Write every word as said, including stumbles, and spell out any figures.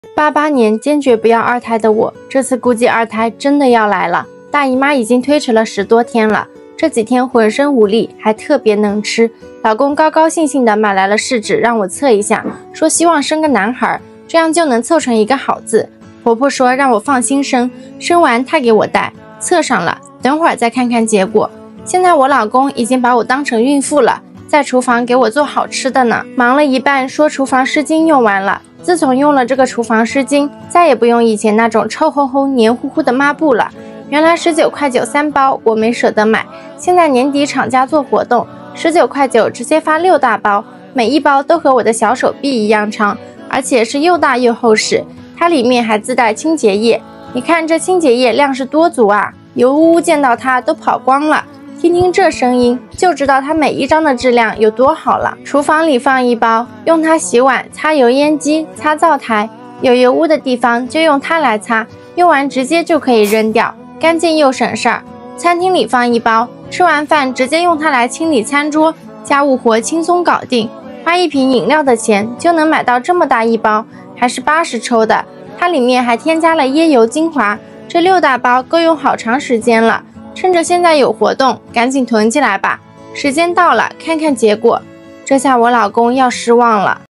八八年坚决不要二胎的我，这次估计二胎真的要来了。大姨妈已经推迟了十多天了，这几天浑身无力，还特别能吃。老公高高兴兴的买来了试纸让我测一下，说希望生个男孩，这样就能凑成一个好字。婆婆说让我放心生，生完她给我带。测上了，等会儿再看看结果。现在我老公已经把我当成孕妇了，在厨房给我做好吃的呢。忙了一半，说厨房湿巾用完了。自从用了这个厨房湿巾，再也不用以前那种臭烘烘黏糊糊的抹布了。原来十九块九三包，我没舍得买，现在年底厂家做活动，十九块九直接发六大包，每一包都和我的小手臂一样长，而且是又大又厚实。它里面还自带清洁液，你看这清洁液量是多足啊，油污污见到它都跑光了。听听这声音，就知道它每一张的质量有多好了。厨房里放一包，用它洗碗、擦油烟机、擦灶台，有油污的地方就用它来擦，用完直接就可以扔掉，干净又省事儿。餐厅里放一包，吃完饭直接用它来清理餐桌，家务活轻松搞定。花一瓶饮料的钱就能买到这么大一包，还是八十抽的，它里面还添加了椰油精华，这六大包够用好长时间了。趁着现在有活动，赶紧囤起来吧。时间到了，看看结果。这下我老公要失望了。